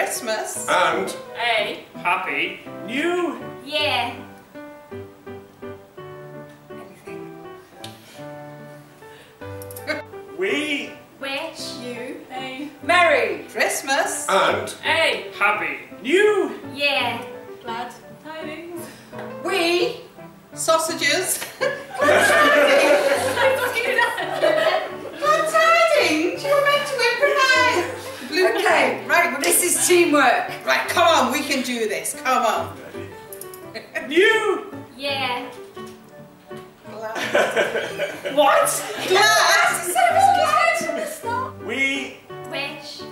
Christmas and a Happy New Year. We Wish you a Merry Christmas and a Happy New Year. Glad tidings. we sausages Glad tidings, you were meant to improvise. Okay, right, well, This is teamwork. right, come on, we can do this, come on. New Year. What? Glad? We Wish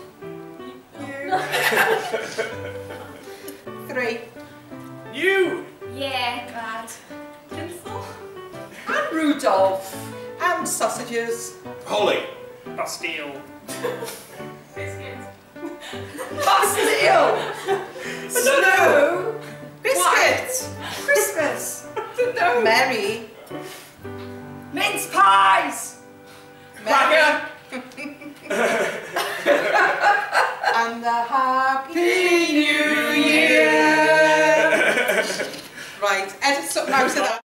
Three. You Year. Glad. Tinsel. And Rudolph. And sausages. Holly Bastille. Biscuits. Bastille. Snow. Biscuit. Christmas. No. Merry. Mince pies. Merry. And a Happy New Year. Right, edit something out of that.